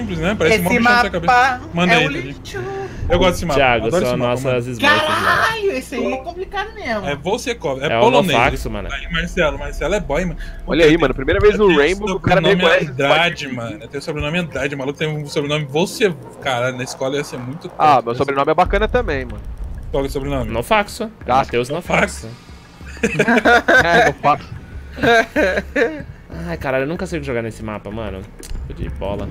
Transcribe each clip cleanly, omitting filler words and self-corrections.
simples, né? Parece Esse uma bicha na cabeça. Manda aí, lixo. Eu gosto desse mapa. Thiago, Adoro são esse mapa, nossas smurfs lá. Caralho, esse aí é complicado mesmo. É Volsekov, é É o polonês. Nofaxo, mano. Aí, Marcelo é boy, mano. Olha aí, mano, primeira vez no Rainbow que o cara me reconhece. Andrade, mano. Tem o sobrenome Andrade, o maluco tem um sobrenome você. Cara, na escola ia ser muito top. Ah, meu sobrenome é bacana também, mano. Qual é o sobrenome? Nofaxo. Matheus Nofaxo. É, eu faço. Ai, caralho, eu nunca sei jogar nesse mapa, mano. De bola.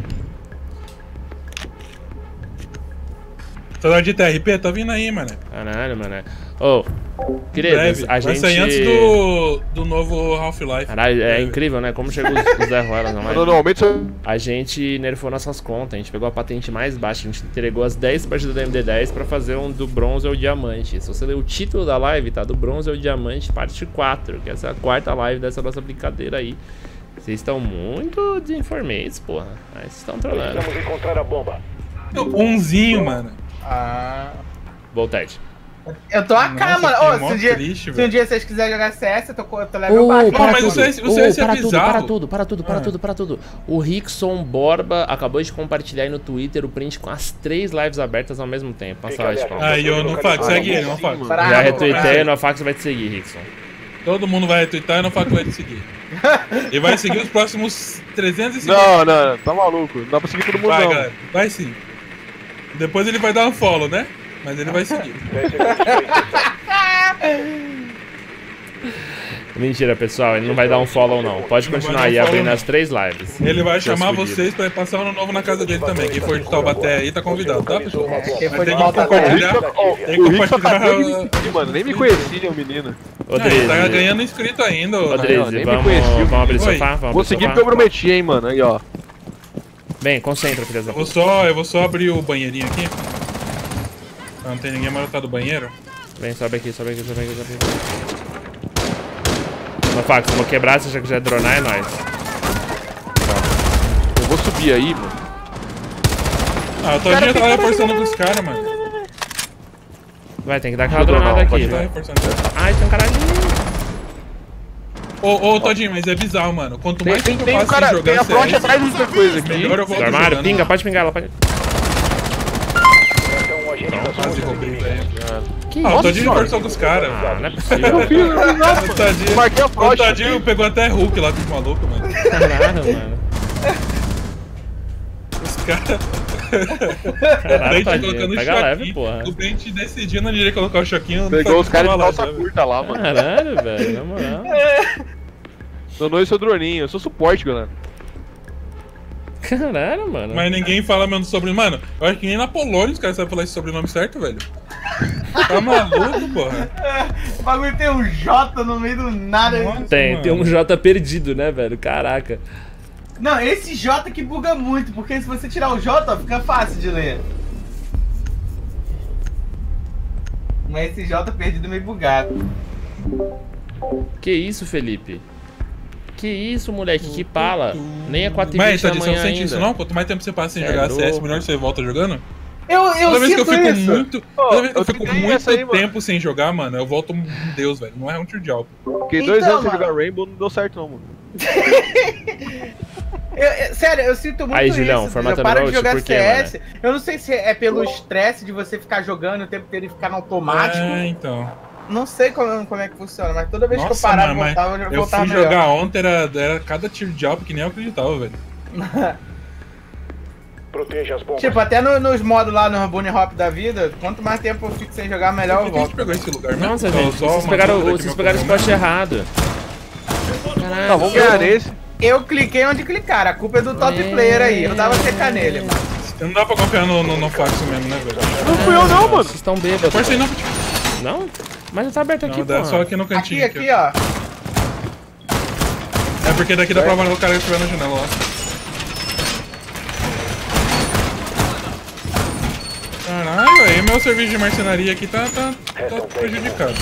Saudade de TRP? Tá vindo aí, mano. Caralho, mano. Ô, queridos, a Vai gente... sair antes do novo Half-Life. Caralho, é incrível, né? Como chegou os Zé Ruelas na live. Normalmente A gente nerfou nossas contas, a gente pegou a patente mais baixa, a gente entregou as 10 partidas da MD10 pra fazer um do bronze ao diamante. Se você ler o título da live, tá? Do bronze ao diamante, parte 4, que essa é a quarta live dessa nossa brincadeira aí. Vocês estão muito desinformados, porra. Mas vocês estão trolando. Vamos encontrar a bomba. Umzinho, mano. Ah. Voltete. Eu tô AK, Nossa, mano. que Ô, mó se um triste, dia velho. vocês quiserem jogar CS, eu tô level baixo. Não, mas o CS é bizarro. Para tudo. O Rickson Borba acabou de compartilhar aí no Twitter o print com as 3 lives abertas ao mesmo tempo. Uma salva de palmas. Aí, eu não faço, segue ele, não faço. Bravo, Já retuitei, bravo. o Nofax vai te seguir, Rickson. Todo mundo vai retweetar e não faço vai te seguir. Ele vai seguir os próximos 350. Não, tá maluco. Não dá pra seguir todo mundo, Vai, não. galera, vai sim. Depois ele vai dar um follow, né? Mas ele vai seguir. Mentira, pessoal, ele não vai dar um follow não. Pode continuar aí abrindo as 3 lives. Ele vai chamar vocês pra ir passar ano novo na casa dele também. Quem for de Taubaté aí tá convidado, tá, pessoal? Quem Mas for de tem que volta compartilhar. Tem que O Rick só tá compartilhar. mano, nem me conhecia o menino. Ô, Ele tá Drizzy, ganhando inscrito ainda, ô. ô, Drizzy, nem me conhecia. vamos abrir Oi. sofá? Vamos Vou abrir seguir sofá? porque eu prometi, hein, mano. Aí, ó. Bem, concentra, filha da Eu puta. vou só abrir o banheirinho aqui. Não tem ninguém mais tá do banheiro. Vem, sobe aqui. Nofax, vou quebrar, se você já quiser dronar, é nóis. Eu vou subir aí, mano. Ah, o Todinho tá reforçando pros caras, mano. Vai, tem que dar aquela dronada aqui. Tá reforçando. Ai, tem um caralho. Ô, Todinho, mas é bizarro, mano. Quanto mais tempo eu Tem um passo sem cara, tem jogar a frocha CS, atrás dessa coisa aqui. melhor eu volto Do armário, jogando. pinga, pode pingar ela. Pode... Um agente da Quase roubei, velho. Que Ah, o isso? Todinho reforçou com os caras. Ah, não é possível. O Todinho, Marquei a o frocha. Todinho pegou até Hulk lá com os malucos, mano. Caralho, mano. Os caras. Caralho, Dente tadinho. colocando Pega leve, choquinho. porra. O Dente decidindo onde ele ia colocar o choquinho. Pegou os caras de lá, calça sabe? curta lá, mano. Caralho, velho, na moral. Donou esse droninho. Eu sou suporte, galera. Caralho, mano. Mas ninguém fala meu sobrenome. Mano, eu acho que nem na Polônia os caras sabem falar esse sobrenome certo, velho. Tá maluco, porra? O bagulho tem um J no meio do nada. Nossa. Tem um J perdido, né, velho? Caraca. Não, esse J que buga muito, porque se você tirar o J, ó, fica fácil de ler. Mas esse J perdido é meio bugado. Que isso, Felipe? Que isso, moleque? Que pala. Nem é 4h20 Mas, da Tadinho, você manhã não sente ainda. isso não? Quanto mais tempo você passa sem Cê jogar é CS, louco. melhor você volta jogando? Eu Toda vez que eu sinto fico isso. muito. Toda vez que eu eu fico tentei muito essa aí, mano. tempo sem jogar, mano, eu volto um deus, velho. Não é um tiro de álcool. Fiquei Então, 2 anos sem mano. jogar Rainbow, não deu certo não, mano. Sério, eu sinto muito Aí, Julião, isso. formata Eu paro no de Note, jogar por quê, CS. Eu não sei se é pelo estresse de você ficar jogando o tempo inteiro e ficar no automático. É, então. Não sei como é que funciona, mas toda vez que eu Nossa, parava mano, e voltava, mas eu eu voltava fui melhor. jogar ontem, era cada tiro de álcool que nem eu acreditava, velho. Proteja as bombas. Tipo, até nos modos lá no Bunny Hop da vida, quanto mais tempo eu fico sem jogar, melhor eu Por que a gente volto. pegou esse lugar mesmo? Nossa, Só- gente, só vocês uma pegaram, dúvida aqui, vocês meu pegaram o problema. spot errado. Caralho. Tá, vamos ganhar nesse. Eu cliquei onde clicar, a culpa é do top player aí, eu dava CK nele, mano. Não dá pra confiar no Faxo mesmo, né, velho? Não fui eu não, mano. Vocês estão bêbados. Força aí, não. Não? Mas não tá aberto aqui, Não, pô. dá só aqui no Aqui, cantinho. aqui, ó. É porque daqui dá pra matar o cara que estiver na janela lá. Caralho, aí meu serviço de marcenaria aqui tá prejudicado.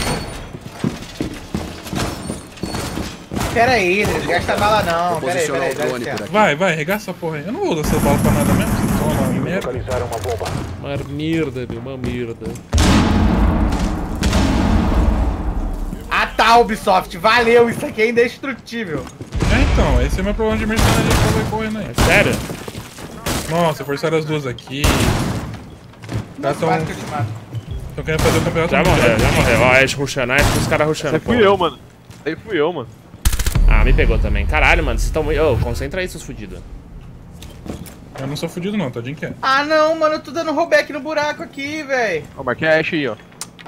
Pera aí, não gasta bala não, pera aí, dá licença. Vai, regaça essa porra aí. Eu não vou usar essa bala pra nada mesmo. Só uma merda. Localizaram uma bomba. Uma merda, meu, uma merda. Ah tá, Ubisoft, valeu, isso aqui é indestrutível. É, então, esse é o meu problema de mercenaria que eu vou correndo aí. É sério? Nossa, forçaram as duas aqui. Elas Bate que eu te mato. estão querendo fazer o campeonato. Já morreu, já morreu. Ó, Ash rushando, os caras rushando. Aí fui eu, mano. Aí fui eu, mano. Ah, me pegou também. Caralho, mano, vocês estão muito... Ô, concentra aí, seus fudidos. Eu não sou fudido não, tadinho que é. Ah não, mano, eu tô dando rollback no buraco aqui, velho. Ó, marquei a Ashe aí, ó.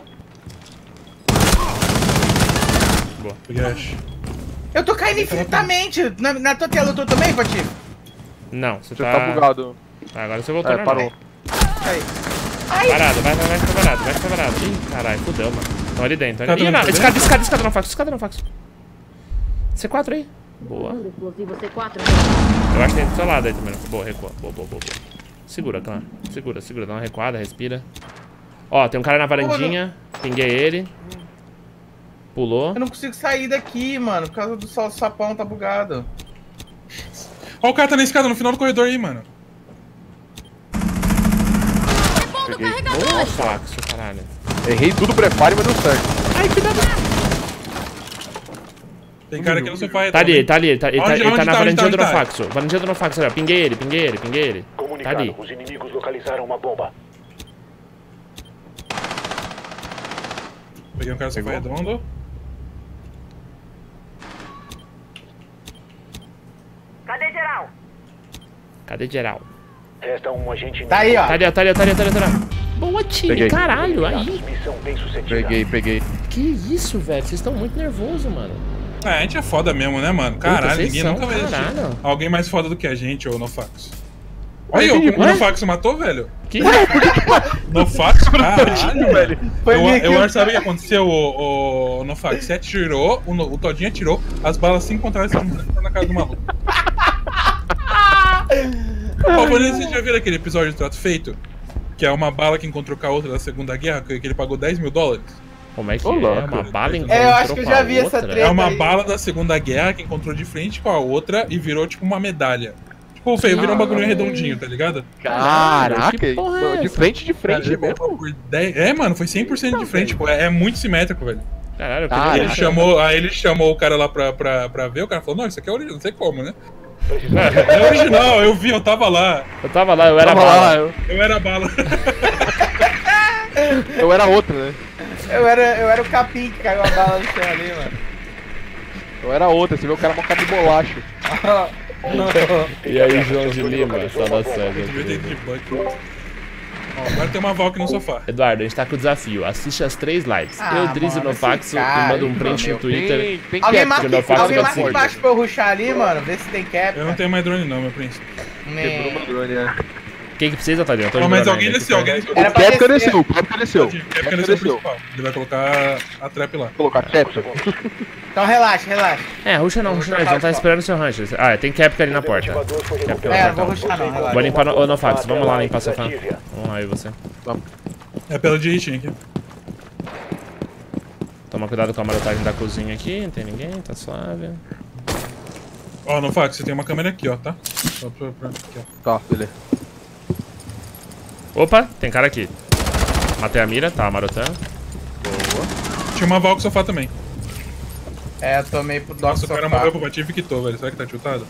Peguei a Ashe. Eu tô caindo infinitamente. Na tua tela eu tô também, Patife? Não, você Você tá... tá bugado. Ah, agora você voltou normal. Parou. Aí. Parado, vai ficar parado, vai ficar parado. Ih, caralho, fudeu, mano. Estão ali dentro. Tá Ih, não, dentro, escada no fax, C4 aí. Boa. Explosivo C4. Eu acho que tem do seu lado aí também. Boa, recua. Boa. Segura, clã. Segura. Dá uma recuada, respira. Ó, tem um cara na varandinha. Pinguei ele. Pulou. Eu não consigo sair daqui, mano, por causa do sapão tá bugado. Ó, o cara tá na escada no final do corredor aí, mano. Peguei. Boa, fax, caralho. Errei tudo prepare, mas deu certo. Ai, que da... Tem cara aqui no sofá. Tá ali, ele tá Onde na tá? varandinha do Onde tá? Nofaxo. Varandinha do Nofaxo, olha. Pinguei ele. Tá Comunicado, ali. os inimigos localizaram uma bomba. Peguei um cara no sofá redondo. Cadê geral? Resta um agente Tá aí, ó. Tá ali. Boa, time, Peguei. caralho. Aí. Missão bem sucedida. Peguei. Que isso, velho. Vocês estão muito nervosos, mano. Ah, a gente é foda mesmo, né, mano? Caralho, vocês ninguém são, nunca vai assistir caralho. alguém mais foda do que a gente, ou Nofax. Olha eu, como o Nofax matou, velho. Que... Nofax, caralho, velho. Foi minha Eu kill. acho que sabe o que aconteceu, o Nofax. Você atirou, o Todinho atirou, as balas se encontraram na cara do maluco. Pô, vocês já viram aquele episódio do Trato Feito? Que é uma bala que encontrou com a outra da Segunda Guerra, que ele pagou $10 mil? Como é que Ô, é? louco. Uma bala encontrou É, eu acho que eu com já a vi essa outra? treta. É uma aí. bala da Segunda Guerra que encontrou de frente com a outra e virou tipo uma medalha. Tipo, feio, virou um bagulho redondinho, tá ligado? Caraca, que porra é de essa? frente Cara, mesmo. por 10 É, mano, foi 100% de frente, pô. É muito simétrico, velho. Caralho, eu Cara, queria... Aí ele chamou o cara lá pra ver, o cara falou, não, isso aqui é original, não sei como, né? É original, eu vi, eu tava lá. Eu tava lá, eu era Tava bala. lá, Eu era a bala. eu era outra, né? Eu era o capim que caiu a bala no chão ali, mano. Eu era outra, você vê o cara uma cara de bolacha. E aí, João de Lima, fala Eu sério. dei de bucket. Ó, agora tem uma Valk no sofá. Eduardo, a gente tá com o desafio. Assiste as 3 lives. Ah, eu, Drizzy mano, no Faxo esse cara, e manda um print meu, no Twitter. Tem Alguém cap, marca, que o Nofax alguém fica marca forte. embaixo pra eu rushar ali, mano. Ver se tem cap. Eu não tenho mais drone não, meu príncipe. quebrou uma drone, né? Quem que precisa, Tadinho? Ó, mas alguém desceu, alguém desceu. Era O pra Kepka descer. desceu, o Kepka desceu. Quer descer o principal. Ele vai colocar a trap lá. Vou colocar Kepka. Então relaxa. É, ruxa não, eles vão estar esperando o seu rancho. Ah, tem Capca ali na porta. Ativador foi Capca removido. É, não vou rushar não, relaxa. Vou limpar o Nofax, vamos lá limpar essa fã. Vamos lá, aí você. É pela de hit aqui. Toma cuidado com a marotagem da cozinha aqui, não tem ninguém, tá suave. Ó, Nofax, você tem uma câmera aqui, ó, tá? Só pra aqui, ó. Tá, beleza. Opa, tem cara aqui. Matei a mira, tá marotando. Tinha uma Valk no sofá também. É, eu tomei pro Doc Nossa, o cara sofá. morreu pro Patife e quitou, velho. Será que tá tiltado?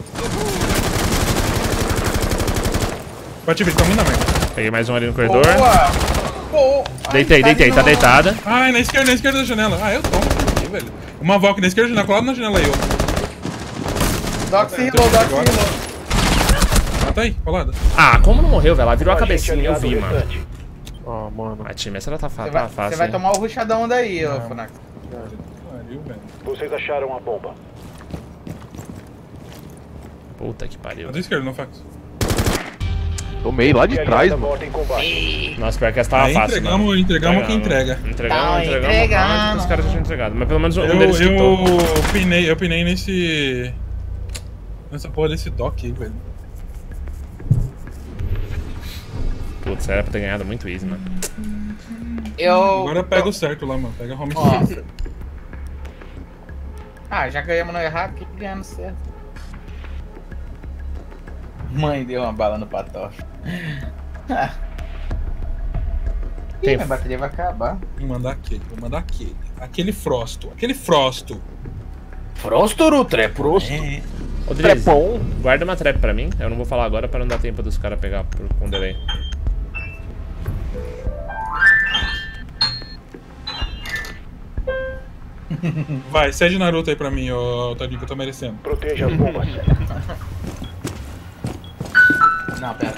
Patife, ele tá muito na merda. Peguei mais um ali no corredor. Boa! Pô, Deitei, tá deitada. Ai, na esquerda da janela. Ah, eu tomo aqui, velho. Uma Valk na esquerda da janela, colado na janela aí, ó. Doc se rilou, Doc se rilou. Ah, tá aí, colada. Ah, como não morreu, velho? Ela virou a Agente cabecinha, eu aliado vi, mano. restante. Ah, mano. A time, essa ela tá Você fácil. vai tomar o rushadão daí, ô Funax. Pariu, velho. Vocês acharam a bomba. Puta que pariu. A da esquerda, não fax. Tomei lá de Aliada trás, mano. morta em combate. Nossa, pior que essa tava Aí fácil, mano. entregamos quem entrega. Entregamos entregando. round, os caras já tinham entregado. Mas pelo menos um deles quitou. Eu pinei nessa porra desse dock aí, velho. Putz, era pra ter ganhado muito easy, mano. Agora pega o certo lá, mano. Pega home Ó. certo. Ah, já ganhamos no errado, que ganhando certo. Mãe deu uma bala no patoche. Ih, Tem- minha bateria vai acabar. Vou mandar aquele. Aquele Frosto. Aquele Frosto. Frostor Ultra, é Frosto. Ô, Driz, Trepon. guarda uma trap pra mim. Eu não vou falar agora pra não dar tempo dos caras pegar com delay. Vai, cede Naruto aí pra mim, ô Todinho, que eu tô merecendo. Proteja as bombas. Não, pera.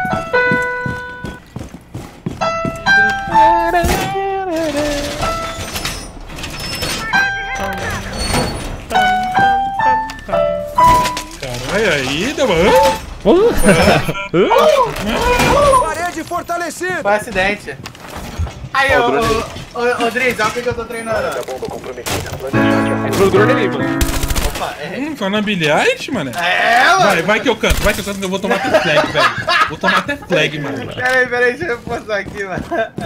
Caralho, aí, deu Parede fortalecida. Foi acidente. Aí, ô Driz, olha o que eu tô treinando. A bomba comprometida. Planejar Entrou o drone ali, mano. Opa, Foi na bilharte, mano. mano. Vai que eu canto, que eu vou tomar até flag, velho. Vou tomar até flag, mano. Peraí, deixa eu postar aqui, mano.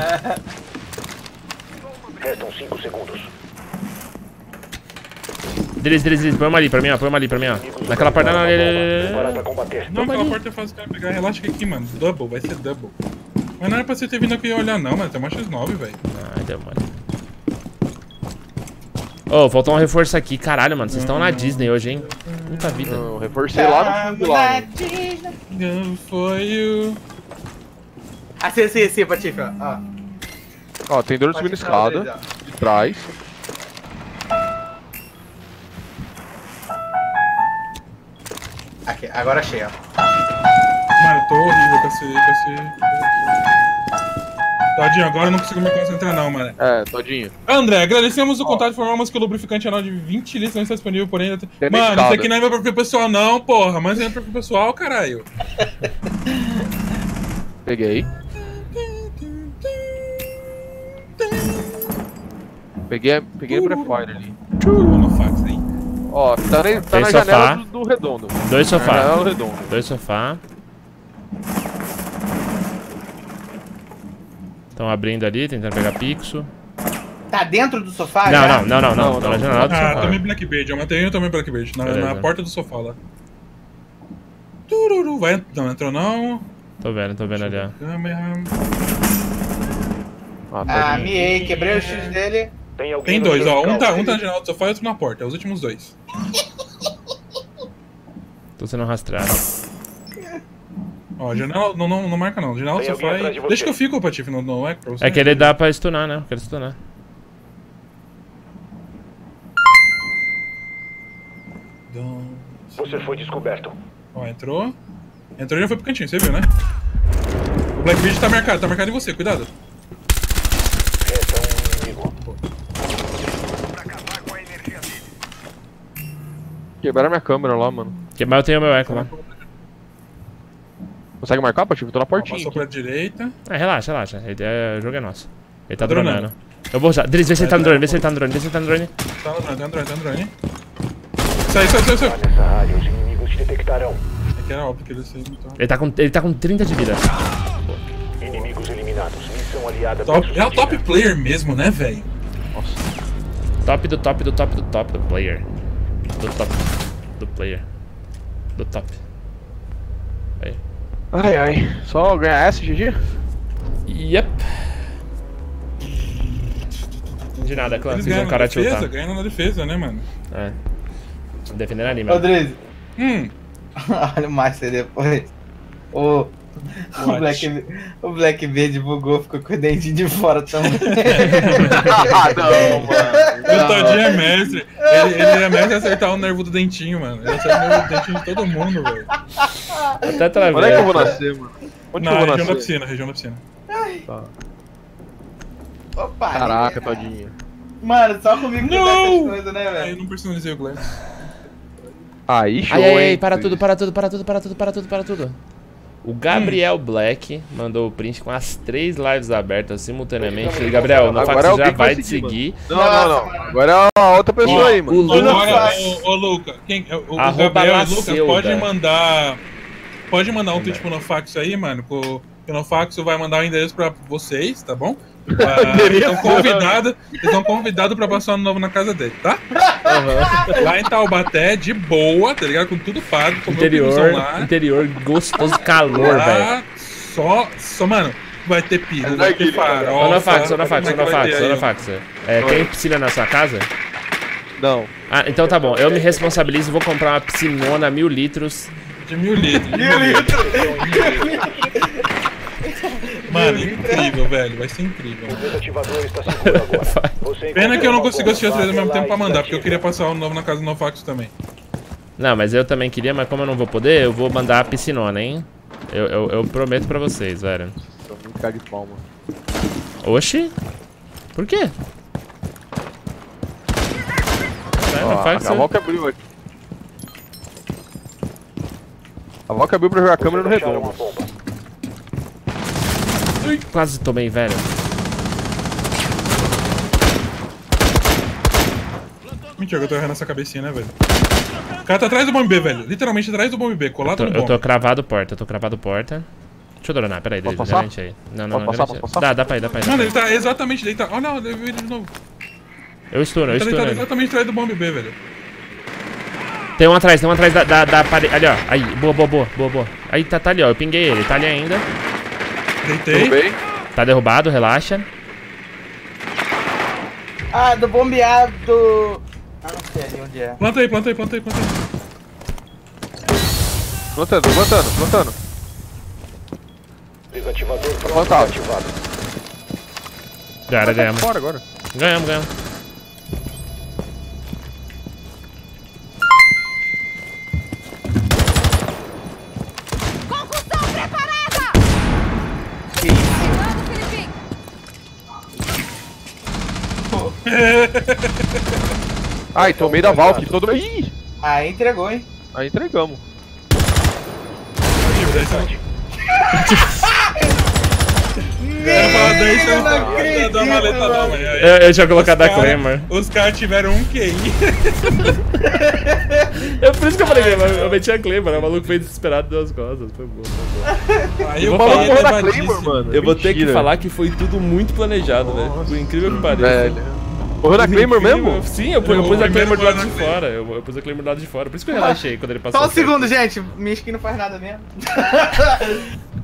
Restam 5 segundos. Driz, põe uma ali pra mim, ó. Naquela porta. Preparado pra combater. Não, aquela porta é fácil o cara pegar. Relaxa que aqui, mano. Double, vai ser double. Mas não era pra você ter vindo aqui olhar, não, mano. Tem uma X9, velho. Ai, deu mole. Ô, faltou um reforço aqui. Caralho, mano. Vocês estão na Disney hoje, hein? Puta vida. Não, reforcei lá no fundo lá. Foi o... Ah, sim, Patife, ó. Ó, tem drone subindo escada. De trás. Aqui, agora achei, ó. Mano, eu tô horrível com esse... Tadinho, agora eu não consigo me concentrar não, mano. É, Todinho. André, agradecemos o contato e informamos que o lubrificante anal de 20 litros não está disponível, porém... Tem Mano, escada. isso aqui não é meu perfil pessoal não, porra. Mas é meu perfil pessoal, caralho. Peguei. Peguei o prefire ali. No fax, hein? Ó, tá Tem na sofá. janela do redondo. 2 sofá. Janela do redondo. 2 sofá. Estão abrindo ali, tentando pegar pixo. Tá dentro do sofá já? Não. Tá na janela do Ah, sofá. também Blackbird. Eu matei eu também Blackbird. Na Beleza. porta do sofá lá. Tururu, vai. Não entrou não. Tô vendo ali, ó. Câmera. Ah, Ah, Todinho. miei, quebrei o X dele. Tem alguém Tem no dois, seu ó. local. Um tá na janela do sofá e outro na porta. É os últimos dois. Tô sendo rastreado. Ó, janela. Não marca não. Janela do Tem alguém sofá atrás de e. você. Deixa que eu fico, Patife, no eco pra você. É que ele dá pra stunar, né? Eu quero stunar. Você foi descoberto. Ó, entrou. Entrou e já foi pro cantinho, você viu, né? O Blackbird tá marcado em você, cuidado. Resta um inimigo. Quebraram minha câmera lá, mano. Mas eu tenho meu eco lá. Consegue marcar, Patife? Eu tô na portinha. Passou aqui. pra direita. Relaxa. O jogo é nosso. Ele tá Dronando. dronando. Eu vou já. Driz, vê se ele tá no drone, vê se ele tá no drone. Tá no drone. Sai. Nessa área, os inimigos te detectarão. É que era óbvio que ele saiu. Então... Ele tá com 30 de vida. Inimigos eliminados. Missão aliada. É o top player mesmo, né, velho? Top do top do player. Do player. Do top. Aí. Ai. Só ganhar essa, GG? Yep. De nada, clã. Eles Fiz ganham um na cara defesa, tiltar. ganham na defesa, né, mano? É. Defendendo ali, Ô, mano. Driz, Olha olha o Master depois. O Blackbird bugou, ficou com o dentinho de fora também. Ah, não, mano. O Todinho é mestre. Ele é mestre em acertar o nervo do dentinho, mano. Ele acerta o nervo do dentinho de todo mundo, velho. Até travei. Onde é que eu vou nascer, mano? Onde que eu Na vou região da nascer? piscina, região da piscina. Tá. Opa, Caraca, Todinho. Mano, só comigo que dá essas coisas, né, Aí eu velho? não personalizei o Glenn. Aí, show, Ai, hein? para tudo. O Gabriel Black mandou o print com as 3 lives abertas simultaneamente. E, Gabriel, no Agora fax alguém já vai vai te seguir, seguir. Não. Agora é a outra pessoa aí, mano. O Lucas. Agora, ô Luca, o Arroba Gabriel e o Lucas Laceuda. pode mandar um tweet pro Nofax aí, mano. O Nofax vai mandar o endereço pra vocês, tá bom? Estão convidados pra passar ano novo na casa dele, tá? Lá em Taubaté, de boa, tá ligado? Com tudo pago, com Interior, gostoso calor, velho. lá, só, mano, vai ter peru, vai ter farofa. Ô, na fax. como é que vai ter aí, ó? Tem piscina na sua casa? Não. Ah, então tá bom. Eu me responsabilizo e vou comprar uma piscinona 1000 litros. De 1000 litros. Mano, incrível, velho. Vai ser incrível. O desativador está seguro agora. Você Pena que eu não consegui assistir as três ao mesmo tempo pra lá e mandar, porque eu desativa. queria passar o novo na casa do Nofax também. Não, mas eu também queria, mas como eu não vou poder, eu vou mandar a piscinona, hein? Eu prometo pra vocês, velho. Tô muito cara de palma. Oxi? Por quê? Não faz A Val que abriu aqui. A Val que abriu pra jogar a câmera no Fecharam redondo. uma bomba. Quase tomei, velho. Mentira, que eu tô errando essa cabecinha, né, velho? O cara tá atrás do bomb B, velho. Literalmente atrás do bomb B, colado no Eu bomb. tô cravado porta, Deixa eu dronar, peraí, Posso passar? garante aí. Não, Posso passar? garante aí. Posso passar? Dá pra ir. Mano, ele tá exatamente deitado. Oh, não, eu vi ele de novo. Eu estouro, Ele tá deitado ele. exatamente atrás do bomb B, velho. Tem um atrás da parede. Ali, ó. Aí, boa. Aí tá ali, ó. Eu pinguei ele, tá ali ainda. Deitei. Derrubei. Tá derrubado, relaxa. Ah, do bombeado. Ah, não sei ali onde é. Planta aí. Plantando. Desativador pronto Plantado. ativado. Já era, ganhamos. Fora agora. Ganhamos. Concussão preparada! Que isso? Chegando, Felipe! Ai, tomei da Val aqui todo. Ih! Aí entregou, hein? Aí entregamos. Eu não acredito, Da maleta mano. da manhã. Eu tinha colocado a Claymore. Os caras tiveram um QI. Por isso que eu falei, eu meti a Claymore, o maluco veio desesperado das costas. Foi bom. Aí Eu o vou QI falar é Morreu na levadíssimo. Claymore, mano. Eu vou ter que Mentira. falar que foi tudo muito planejado, velho. Por incrível que pareça. Velho. Morreu na Claymore mesmo? Sim, eu pus O a primeiro Claymore do lado foi de na fora. Eu pus a Claymore do lado de fora. Por isso que eu relaxei quando ele passou. Só um certo. segundo, gente. Minha skin não faz nada mesmo.